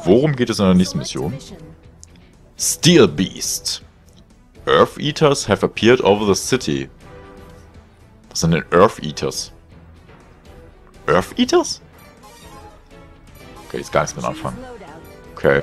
worum geht es in der nächsten Mission? Steel Beast. Earth Eaters have appeared over the city. Was sind denn Earth Eaters? Earth Eaters? Okay, jetzt gar nichts mit anfangen. Okay.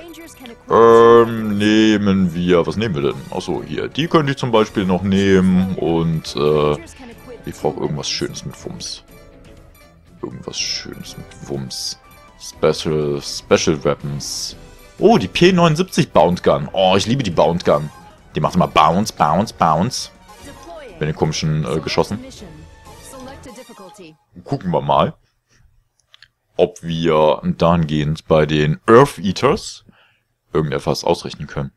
Nehmen wir... Was nehmen wir denn? Achso, hier. Die könnte ich zum Beispiel noch nehmen. Und, ich brauche irgendwas Schönes mit Wumms. Irgendwas Schönes mit Wumms. Special Weapons. Oh, die P79 Bound Gun. Oh, ich liebe die Bound Gun. Die macht immer Bounce, Bounce, Bounce. Mit den komischen Geschossen. Gucken wir mal, ob wir dahingehend bei den Earth Eaters irgendetwas ausrichten können.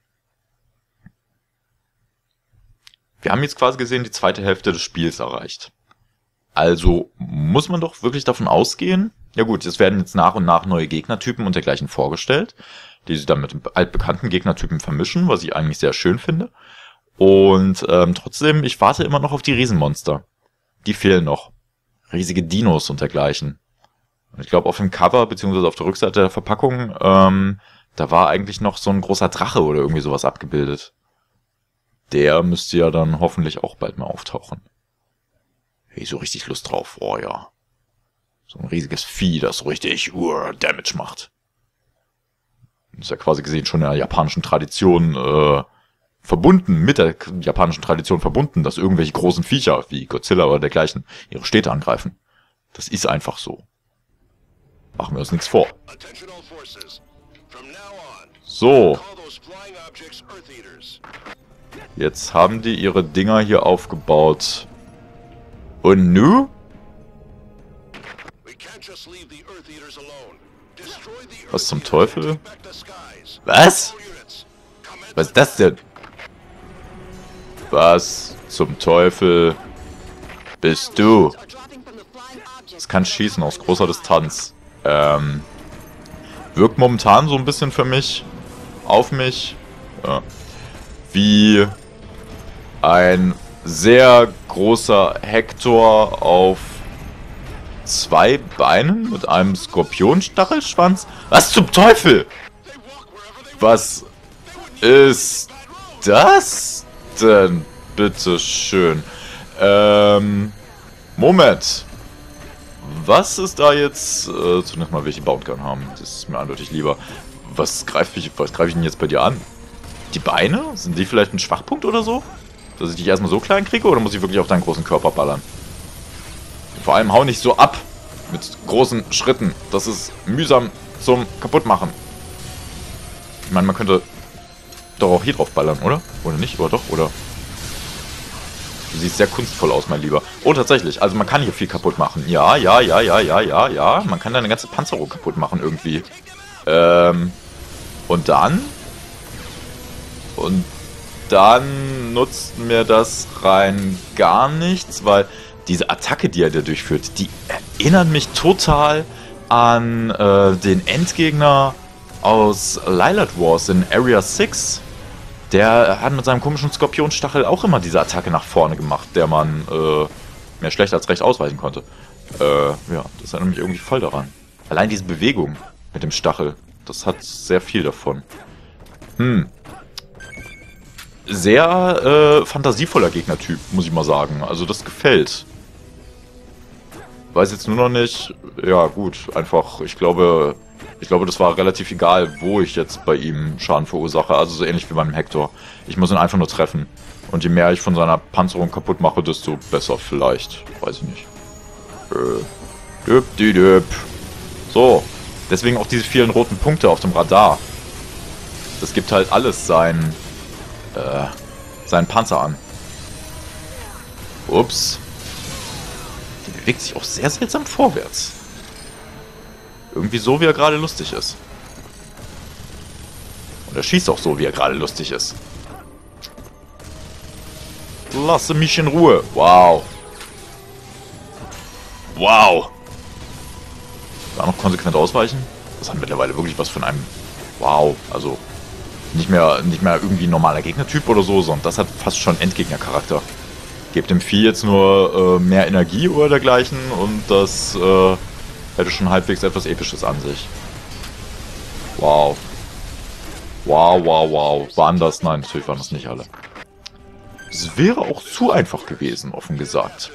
Wir haben jetzt quasi gesehen die zweite Hälfte des Spiels erreicht. Also muss man doch wirklich davon ausgehen, ja gut, es werden jetzt nach und nach neue Gegnertypen und dergleichen vorgestellt, die sich dann mit altbekannten Gegnertypen vermischen, was ich eigentlich sehr schön finde. Und trotzdem, ich warte immer noch auf die Riesenmonster. Die fehlen noch. Riesige Dinos und dergleichen. Und ich glaube auf dem Cover, beziehungsweise auf der Rückseite der Verpackung, da war eigentlich noch so ein großer Drache oder irgendwie sowas abgebildet. Der müsste ja dann hoffentlich auch bald mal auftauchen. Hey, so richtig Lust drauf. Oh ja. So ein riesiges Vieh, das so richtig Damage macht. Das ist ja quasi gesehen schon in der japanischen Tradition verbunden, mit der japanischen Tradition verbunden, dass irgendwelche großen Viecher wie Godzilla oder dergleichen ihre Städte angreifen. Das ist einfach so. Machen wir uns nichts vor. So. Jetzt haben die ihre Dinger hier aufgebaut. Und nu? Was zum Teufel? Was? Was ist das denn? Was zum Teufel bist du? Das kann schießen aus großer Distanz. Wirkt momentan so ein bisschen für mich, auf mich, wie ein sehr großer Hector auf 2 Beinen mit einem Skorpionstachelschwanz. Was zum Teufel? Was ist das denn? Bitteschön. Moment. Was ist da jetzt? Zunächst mal, welche Bound Gun haben. Das ist mir eindeutig lieber. Was greife ich denn jetzt bei dir an? Die Beine? Sind die vielleicht ein Schwachpunkt oder so? Dass ich dich erstmal so klein kriege oder muss ich wirklich auf deinen großen Körper ballern? Vor allem hau nicht so ab mit großen Schritten. Das ist mühsam zum Kaputtmachen. Ich meine, man könnte doch auch hier drauf ballern, oder? Oder nicht? Oder doch? Oder? Du siehst sehr kunstvoll aus, mein Lieber. Oh, tatsächlich. Also man kann hier viel kaputt machen. Ja. Man kann deine ganze Panzerung kaputt machen irgendwie. Und dann nutzt mir das rein gar nichts, weil diese Attacke, die er da durchführt, die erinnert mich total an den Endgegner aus Lylat Wars in Area 6. Der hat mit seinem komischen Skorpionstachel auch immer diese Attacke nach vorne gemacht, der man mehr schlecht als recht ausweichen konnte. Ja, das erinnert mich irgendwie voll daran. Allein diese Bewegung mit dem Stachel, das hat sehr viel davon. Sehr fantasievoller Gegnertyp, muss ich mal sagen. Also das gefällt. Weiß jetzt nur noch nicht. Ja gut, einfach, ich glaube, das war relativ egal, wo ich jetzt bei ihm Schaden verursache. Also so ähnlich wie beim Hector. Ich muss ihn einfach nur treffen. Und je mehr ich von seiner Panzerung kaputt mache, desto besser vielleicht. Weiß ich nicht. So. Deswegen auch diese vielen roten Punkte auf dem Radar. Das gibt halt alles seinen Panzer an. Ups. Der bewegt sich auch sehr seltsam vorwärts. Irgendwie so, wie er gerade lustig ist. Und er schießt auch so, wie er gerade lustig ist. Lasse mich in Ruhe. Wow. Wow. Da noch konsequent ausweichen? Das hat mittlerweile wirklich was von einem... Wow. Also... Nicht mehr irgendwie ein normaler Gegnertyp oder so, sondern das hat fast schon Endgegnercharakter. Gebt dem Vieh jetzt nur mehr Energie oder dergleichen und das hätte schon halbwegs etwas Episches an sich. Wow. Wow, wow, wow. Waren das? Nein, natürlich waren das nicht alle. Es wäre auch zu einfach gewesen, offen gesagt.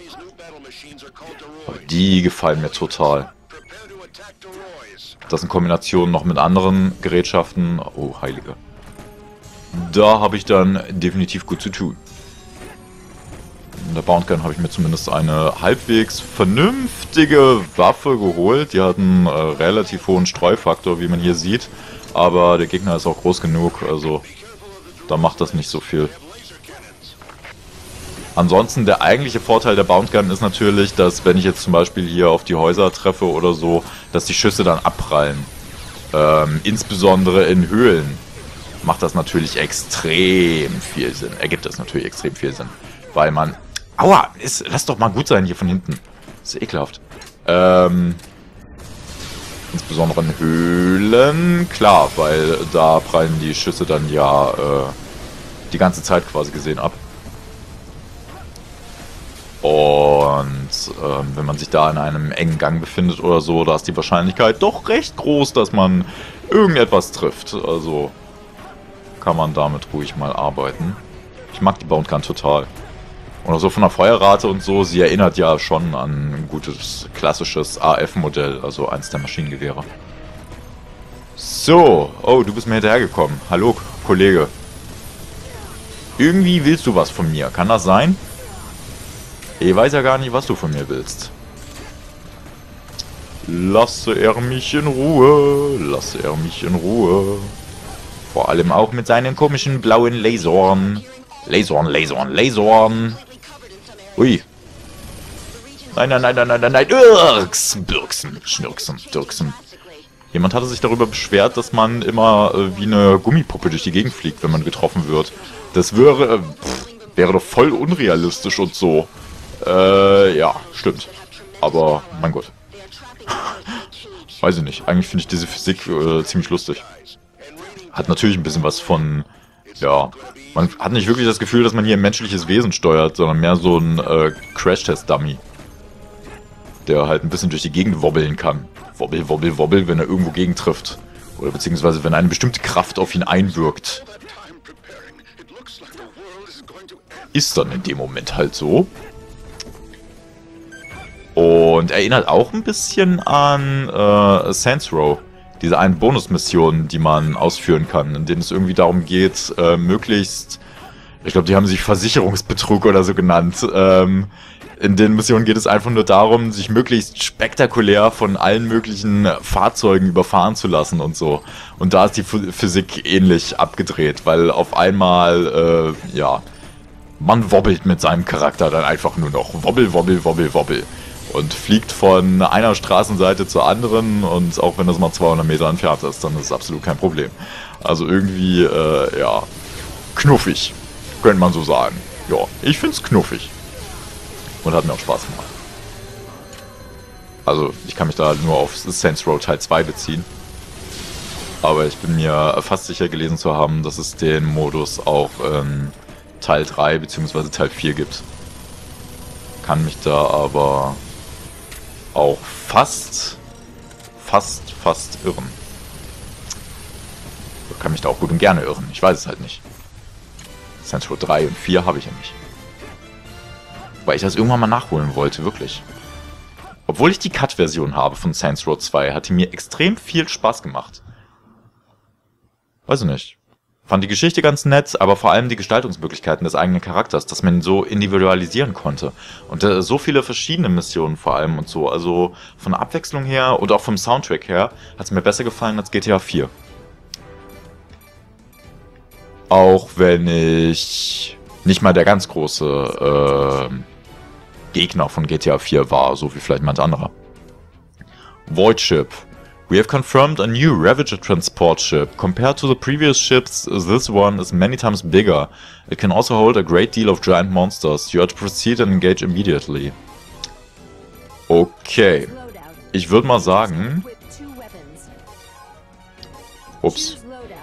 Aber die gefallen mir total. Das in Kombination noch mit anderen Gerätschaften. Oh, Heilige. Da habe ich dann definitiv gut zu tun. In der Bound Gun habe ich mir zumindest eine halbwegs vernünftige Waffe geholt. Die hat einen relativ hohen Streufaktor, wie man hier sieht. Aber der Gegner ist auch groß genug, also da macht das nicht so viel. Ansonsten, der eigentliche Vorteil der Bound Gun ist natürlich, dass wenn ich jetzt zum Beispiel hier auf die Häuser treffe oder so, dass die Schüsse dann abprallen. Insbesondere in Höhlen macht das natürlich extrem viel Sinn. Ergibt das natürlich extrem viel Sinn. Weil man... Aua! Lass doch mal gut sein hier von hinten. Das ist ekelhaft. Insbesondere in Höhlen. Klar, weil da prallen die Schüsse dann ja die ganze Zeit quasi gesehen ab. Und wenn man sich da in einem engen Gang befindet oder so, da ist die Wahrscheinlichkeit doch recht groß, dass man irgendetwas trifft. Also kann man damit ruhig mal arbeiten. Ich mag die Bound Gun total. Und so von der Feuerrate und so, sie erinnert ja schon an ein gutes, klassisches AF-Modell, also eins der Maschinengewehre. So, oh, du bist mir hinterhergekommen. Hallo, Kollege. Irgendwie willst du was von mir, kann das sein? Ich weiß ja gar nicht, was du von mir willst. Lasse er mich in Ruhe, lasse er mich in Ruhe. Vor allem auch mit seinen komischen blauen Lasern. Lasern. Ui. Nein. Birksen, Schnürksen. Jemand hatte sich darüber beschwert, dass man immer wie eine Gummipuppe durch die Gegend fliegt, wenn man getroffen wird. Das wäre doch voll unrealistisch und so. Ja, stimmt. Aber, mein Gott. Weiß ich nicht. Eigentlich finde ich diese Physik ziemlich lustig. Hat natürlich ein bisschen was von... Ja, man hat nicht wirklich das Gefühl, dass man hier ein menschliches Wesen steuert, sondern mehr so ein Crash-Test-Dummy. Der halt ein bisschen durch die Gegend wobbeln kann. Wobbel, wenn er irgendwo gegen trifft. Oder beziehungsweise wenn eine bestimmte Kraft auf ihn einwirkt. Ist dann in dem Moment halt so. Und erinnert auch ein bisschen an Saints Row. Diese einen Bonusmissionen, die man ausführen kann, in denen es irgendwie darum geht, möglichst... Ich glaube, die haben sich Versicherungsbetrug oder so genannt. In den Missionen geht es einfach nur darum, sich möglichst spektakulär von allen möglichen Fahrzeugen überfahren zu lassen und so. Und da ist die Physik ähnlich abgedreht, weil auf einmal, ja, man wobbelt mit seinem Charakter dann einfach nur noch. Wobbel. Und fliegt von einer Straßenseite zur anderen und auch wenn das mal 200 Meter entfernt ist, dann ist es absolut kein Problem. Also irgendwie, ja, knuffig, könnte man so sagen. Ja, ich find's knuffig. Und hat mir auch Spaß gemacht. Also, ich kann mich da nur auf Saints Row Teil 2 beziehen. Aber ich bin mir fast sicher gelesen zu haben, dass es den Modus auch Teil 3 bzw. Teil 4 gibt. Kann mich da aber auch fast irren. Ich kann mich da auch gut und gerne irren. Ich weiß es halt nicht. Saints Row 3 und 4 habe ich ja nicht. Weil ich das irgendwann mal nachholen wollte, wirklich. Obwohl ich die Cut-Version habe von Saints Row 2, hat die mir extrem viel Spaß gemacht. Weiß ich nicht. Fand die Geschichte ganz nett, aber vor allem die Gestaltungsmöglichkeiten des eigenen Charakters, dass man ihn so individualisieren konnte. Und so viele verschiedene Missionen vor allem und so. Also von der Abwechslung her und auch vom Soundtrack her hat es mir besser gefallen als GTA 4. Auch wenn ich nicht mal der ganz große Gegner von GTA 4 war, so wie vielleicht manch anderer. Void Ship. We have confirmed a new Ravager transport ship. Compared to the previous ships, this one is many times bigger. It can also hold a great deal of giant monsters. You are to proceed and engage immediately. Okay. Ich würde mal sagen... Ups.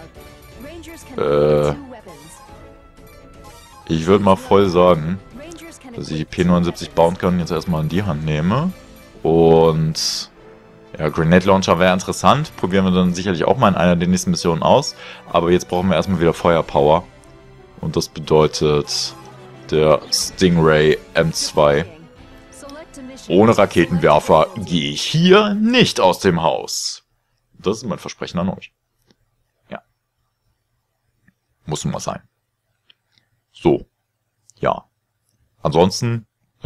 Ich würde mal voll sagen, dass ich die P79 Bound Gun jetzt erstmal in die Hand nehme. Und Ja, Grenade Launcher wäre interessant. Probieren wir dann sicherlich auch mal in einer der nächsten Missionen aus. Aber jetzt brauchen wir erstmal wieder Feuerpower. Und das bedeutet der Stingray M2. Ohne Raketenwerfer gehe ich hier nicht aus dem Haus. Das ist mein Versprechen an euch. Ja. Muss nun mal sein. So. Ja. Ansonsten,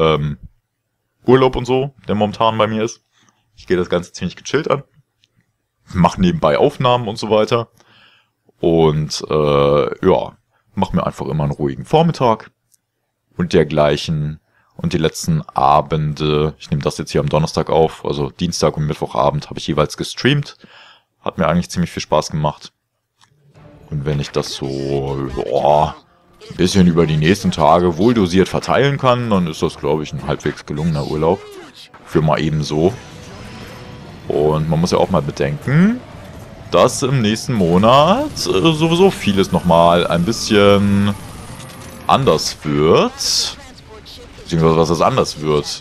Urlaub und so, der momentan bei mir ist. Ich gehe das Ganze ziemlich gechillt an. Mache nebenbei Aufnahmen und so weiter. Und, ja, mache mir einfach immer einen ruhigen Vormittag und dergleichen. Und die letzten Abende, ich nehme das jetzt hier am Donnerstag auf, also Dienstag und Mittwochabend habe ich jeweils gestreamt. Hat mir eigentlich ziemlich viel Spaß gemacht. Und wenn ich das so, ja, ein bisschen über die nächsten Tage wohl dosiert verteilen kann, dann ist das, glaube ich, ein halbwegs gelungener Urlaub. Für mal eben so. Und man muss ja auch mal bedenken, dass im nächsten Monat sowieso vieles nochmal ein bisschen anders wird. Beziehungsweise was das anders wird.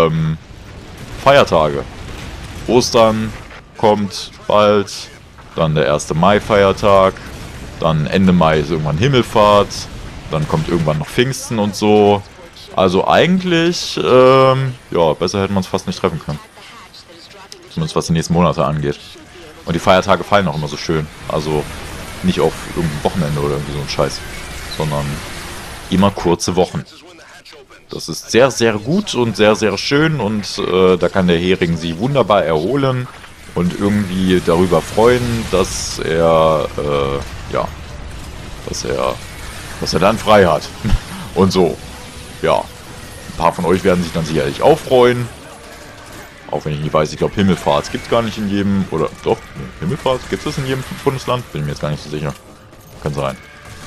Feiertage. Ostern kommt bald. Dann der 1. Mai-Feiertag. Dann Ende Mai ist irgendwann Himmelfahrt. Dann kommt irgendwann noch Pfingsten und so. Also eigentlich, ja, besser hätte man es fast nicht treffen können. Zumindest was die nächsten Monate angeht. Und die Feiertage fallen auch immer so schön. Also nicht auf irgendein Wochenende oder irgendwie so ein Scheiß. Sondern immer kurze Wochen. Das ist sehr, sehr gut und sehr, sehr schön. Und da kann der Hering sie wunderbar erholen. Und irgendwie darüber freuen, dass er, ja, dass er dann frei hat. Und so. Ja. Ein paar von euch werden sich dann sicherlich auch freuen. Auch wenn ich nicht weiß, ich glaube Himmelfahrt gibt es gar nicht in jedem, oder doch, Himmelfahrt gibt es in jedem Bundesland? Bin mir jetzt gar nicht so sicher. Kann sein.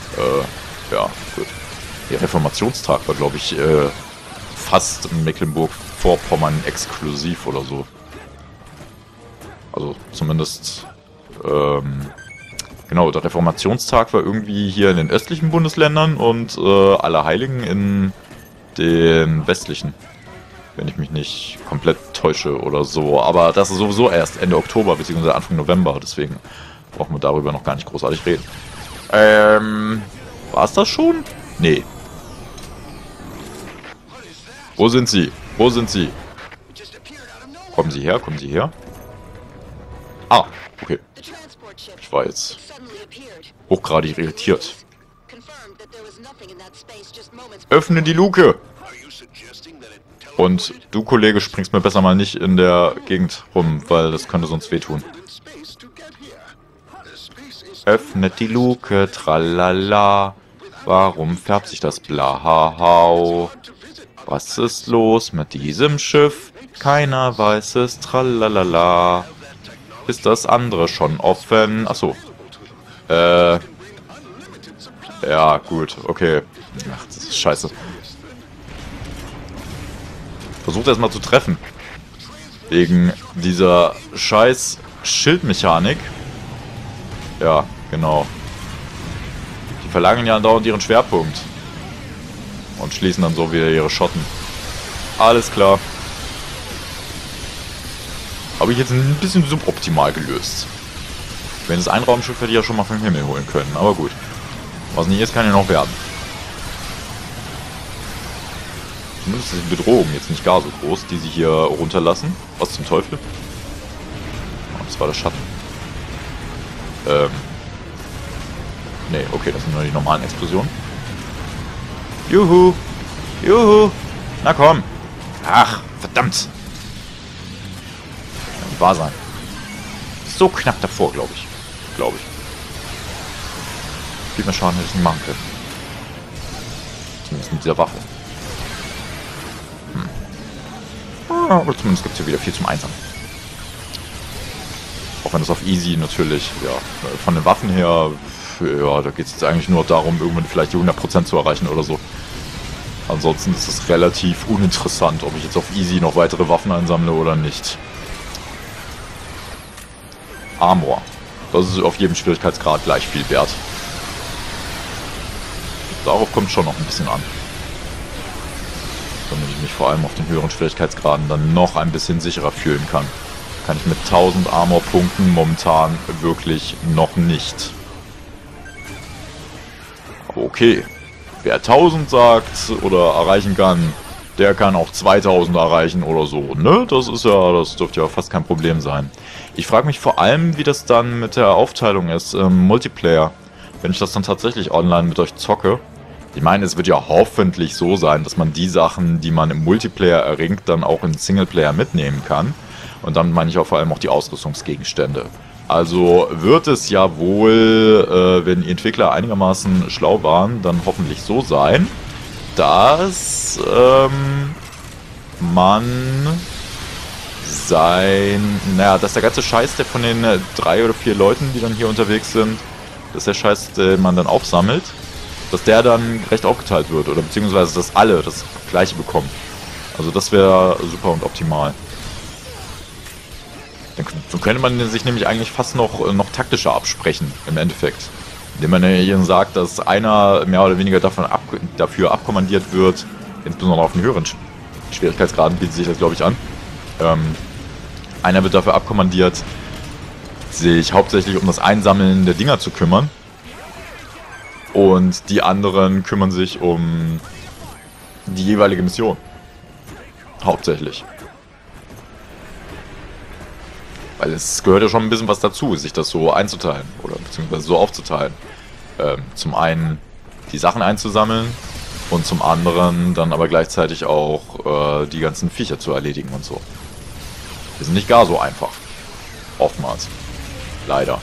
Ja, gut. Der Reformationstag war, glaube ich, fast in Mecklenburg-Vorpommern exklusiv oder so. Also zumindest, genau, der Reformationstag war irgendwie hier in den östlichen Bundesländern und Allerheiligen in den westlichen. Wenn ich mich nicht komplett täusche oder so. Aber das ist sowieso erst Ende Oktober bzw. Anfang November. Deswegen brauchen wir darüber noch gar nicht großartig reden. War es das schon? Nee. Wo sind sie? Wo sind sie? Kommen sie her? Kommen sie her? Ah, okay. Ich war jetzt hochgradig irritiert. Öffne die Luke! Und du, Kollege, springst mir besser mal nicht in der Gegend rum, weil das könnte sonst wehtun. Öffnet die Luke, tralala. Warum färbt sich das Blahau? Was ist los mit diesem Schiff? Keiner weiß es, tralalala. Ist das andere schon offen? Achso. Ja, gut, okay. Ach, das ist scheiße. Versucht erstmal zu treffen. Wegen dieser scheiß Schildmechanik. Ja, genau. Die verlagern ja andauernd ihren Schwerpunkt. Und schließen dann so wieder ihre Schotten. Alles klar. Habe ich jetzt ein bisschen suboptimal gelöst. Wenn es ein Raumschiff hätte ich ja schon mal vom Himmel holen können. Aber gut. Was nicht ist, kann ja noch werden. Zumindest ist die Bedrohung jetzt nicht gar so groß, die sie hier runterlassen. Was zum Teufel? Oh, das war der Schatten. Nee, okay, das sind nur die normalen Explosionen. Juhu! Juhu! Na komm! Ach, verdammt! Kann nicht wahr sein. So knapp davor, glaube ich. Glaube ich. Viel mehr Schaden hätte ich nicht machen können. Zumindest mit dieser Waffe. Aber zumindest gibt es hier wieder viel zum Einsam. Auch wenn das auf Easy natürlich, ja, von den Waffen her, ja, da geht es jetzt eigentlich nur darum, irgendwann vielleicht die 100% zu erreichen oder so. Ansonsten ist es relativ uninteressant, ob ich jetzt auf Easy noch weitere Waffen einsammle oder nicht. Armor. Das ist auf jedem Schwierigkeitsgrad gleich viel wert. Darauf kommt schon noch ein bisschen an. Damit ich mich vor allem auf den höheren Schwierigkeitsgraden dann noch ein bisschen sicherer fühlen kann. Kann ich mit 1000 Armor-Punkten momentan wirklich noch nicht. Aber okay. Wer 1000 sagt oder erreichen kann, der kann auch 2000 erreichen oder so, ne? Das dürfte ja fast kein Problem sein. Ich frage mich vor allem, wie das dann mit der Aufteilung ist im Multiplayer. Wenn ich das dann tatsächlich online mit euch zocke. Ich meine, es wird ja hoffentlich so sein, dass man die Sachen, die man im Multiplayer erringt, dann auch im Singleplayer mitnehmen kann. Und dann meine ich auch vor allem auch die Ausrüstungsgegenstände. Also wird es ja wohl, wenn die Entwickler einigermaßen schlau waren, dann hoffentlich so sein, dass dass der ganze Scheiß, der von den 3 oder 4 Leuten, die dann hier unterwegs sind, dass der Scheiß, den man dann aufsammelt, dass der dann gerecht aufgeteilt wird oder beziehungsweise, dass alle das Gleiche bekommen. Also das wäre super und optimal. Dann könnte man sich nämlich eigentlich fast noch taktischer absprechen, im Endeffekt. Indem man hier sagt, dass einer mehr oder weniger dafür abkommandiert wird, insbesondere auf den höheren Schwierigkeitsgraden bietet sich das, glaube ich, an. Einer wird dafür abkommandiert, sich hauptsächlich um das Einsammeln der Dinger zu kümmern. Und die anderen kümmern sich um die jeweilige Mission. Hauptsächlich. Weil es gehört ja schon ein bisschen was dazu, sich das so einzuteilen oder beziehungsweise so aufzuteilen. Zum einen die Sachen einzusammeln und zum anderen dann aber gleichzeitig auch die ganzen Viecher zu erledigen und so. Die sind nicht gar so einfach. Oftmals. Leider.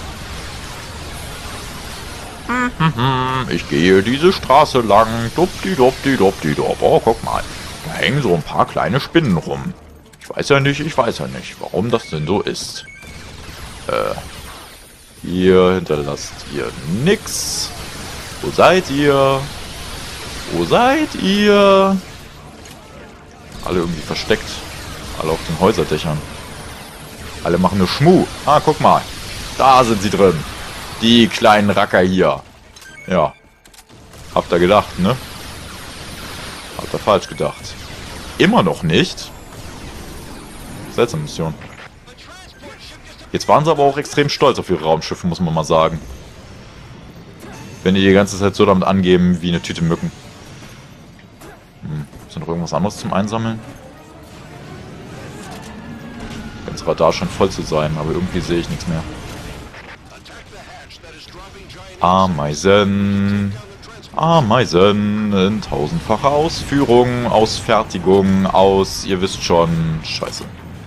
Ich gehe diese Straße lang. Dupdi-dupdi-dupdi-dup. Oh, guck mal. Da hängen so ein paar kleine Spinnen rum. Ich weiß ja nicht, warum das denn so ist. Ihr hinterlasst ihr nix. Wo seid ihr? Wo seid ihr? Alle irgendwie versteckt. Alle auf den Häuserdächern. Alle machen nur Schmuh. Ah, guck mal. Da sind sie drin. Die kleinen Racker hier. Ja. Habt ihr gedacht, ne? Habt ihr falsch gedacht. Immer noch nicht. Seltsame Mission. Jetzt waren sie aber auch extrem stolz auf ihre Raumschiffe, muss man mal sagen. Wenn die ganze Zeit so damit angeben, wie eine Tüte Mücken. Ist noch irgendwas anderes zum Einsammeln? Ganz Radar scheint voll zu sein, aber irgendwie sehe ich nichts mehr. Ameisen. Ameisen in tausendfacher Ausführung, Ausfertigung, ihr wisst schon. Scheiße.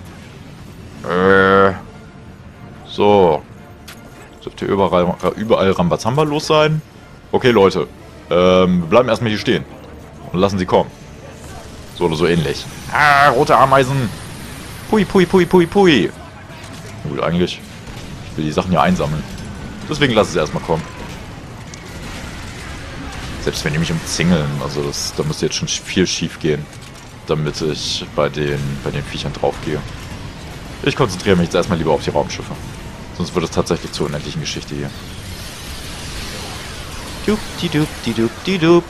So. Dürfte überall Rambazamba los sein. Okay, Leute. Wir bleiben erstmal hier stehen. Und lassen sie kommen. So oder so ähnlich. Ah, rote Ameisen. Pui, pui, pui, pui, pui. Gut, eigentlich. Ich will die Sachen ja einsammeln. Deswegen lasse ich sie erstmal kommen. Selbst wenn die mich umzingeln, also da müsste jetzt schon viel schief gehen, damit ich bei den Viechern drauf gehe. Ich konzentriere mich jetzt erstmal lieber auf die Raumschiffe. Sonst wird es tatsächlich zur unendlichen Geschichte hier. Dup-di-dup-di-dup-di-dup.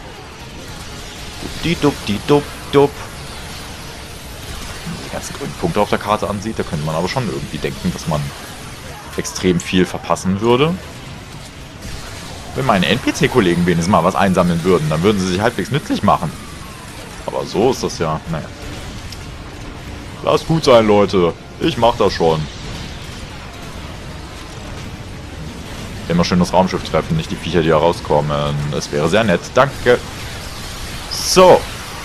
Dup-di-dup-di-dup-dup. Wenn man die ganzen grünen Punkte auf der Karte ansieht, da könnte man aber schon irgendwie denken, dass man extrem viel verpassen würde. Wenn meine NPC-Kollegen wenigstens mal was einsammeln würden, dann würden sie sich halbwegs nützlich machen. Aber so ist das ja, naja. Lass gut sein, Leute. Ich mach das schon. Immer schön das Raumschiff treffen, nicht die Viecher, die da rauskommen. Das wäre sehr nett. Danke. So.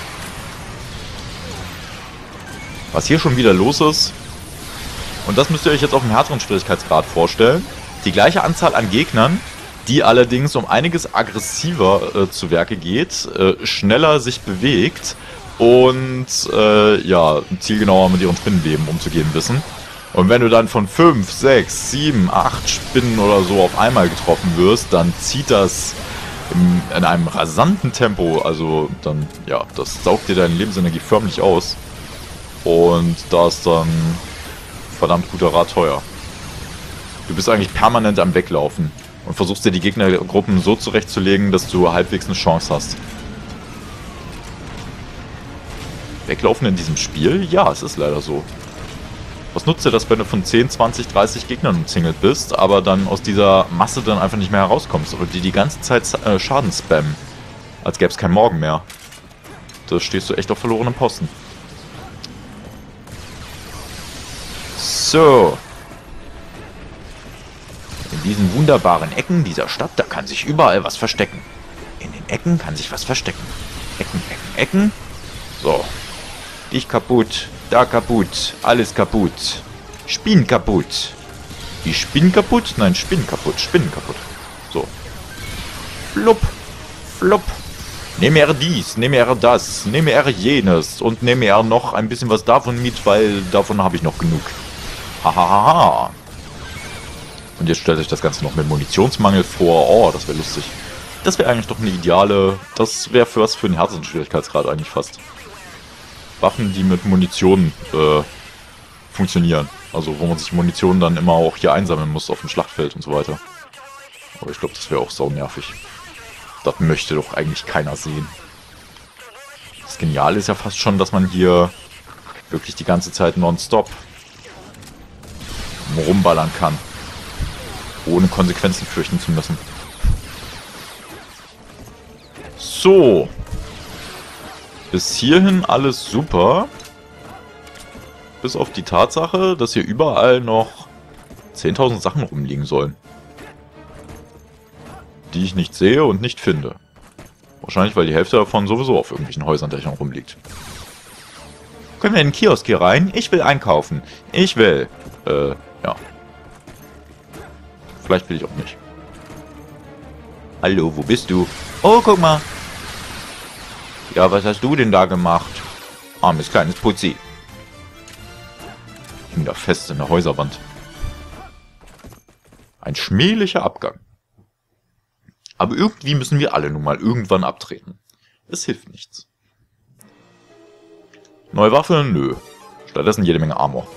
Was hier schon wieder los ist, und das müsst ihr euch jetzt auf einem härteren Schwierigkeitsgrad vorstellen, die gleiche Anzahl an Gegnern, die allerdings um einiges aggressiver zu Werke geht, schneller sich bewegt und ja, zielgenauer mit ihren Spinnenweben umzugehen wissen. Und wenn du dann von 5, 6, 7, 8 Spinnen oder so auf einmal getroffen wirst, dann zieht das in einem rasanten Tempo, also dann, ja, das saugt dir deine Lebensenergie förmlich aus. Und da ist dann verdammt guter Rat teuer. Du bist eigentlich permanent am Weglaufen und versuchst dir die Gegnergruppen so zurechtzulegen, dass du halbwegs eine Chance hast. Weglaufen in diesem Spiel? Ja, es ist leider so. Was nutzt dir das, wenn du von 10, 20, 30 Gegnern umzingelt bist, aber dann aus dieser Masse dann einfach nicht mehr herauskommst oder die ganze Zeit Schaden spammen, als gäbe es kein Morgen mehr. Da stehst du echt auf verlorenem Posten. So. In diesen wunderbaren Ecken dieser Stadt, da kann sich überall was verstecken. In den Ecken kann sich was verstecken. Ecken, Ecken, Ecken. So. Dich kaputt, da kaputt, alles kaputt. Spinnen kaputt. Die Spinnen kaputt? Nein, Spinnen kaputt, Spinnen kaputt. So. Flupp, flupp. Nehme er dies, nehme er das, nehme er jenes und nehme er noch ein bisschen was davon mit, weil davon habe ich noch genug. Hahaha. Und jetzt stellt euch das Ganze noch mit Munitionsmangel vor. Oh, das wäre lustig. Das wäre eigentlich doch eine ideale... Das wäre für was für einen Herzensschwierigkeitsgrad eigentlich fast. Waffen, die mit Munition funktionieren. Also wo man sich Munition dann immer auch hier einsammeln muss auf dem Schlachtfeld und so weiter. Aber ich glaube, das wäre auch saunervig. Das möchte doch eigentlich keiner sehen. Das Geniale ist ja fast schon, dass man hier wirklich die ganze Zeit nonstop rumballern kann. Ohne Konsequenzen fürchten zu müssen. So. Bis hierhin alles super. Bis auf die Tatsache, dass hier überall noch 10.000 Sachen rumliegen sollen. Die ich nicht sehe und nicht finde. Wahrscheinlich, weil die Hälfte davon sowieso auf irgendwelchen Häuserndächern rumliegt. Können wir in den Kiosk hier rein? Ich will einkaufen. Ich will. Ja. Vielleicht will ich auch nicht. Hallo, wo bist du? Oh, guck mal. Ja, was hast du denn da gemacht? Armes kleines Putzi. Hing da fest in der Häuserwand. Ein schmählicher Abgang. Aber irgendwie müssen wir alle nun mal irgendwann abtreten. Es hilft nichts. Neue Waffe? Nö. Stattdessen jede Menge Armor.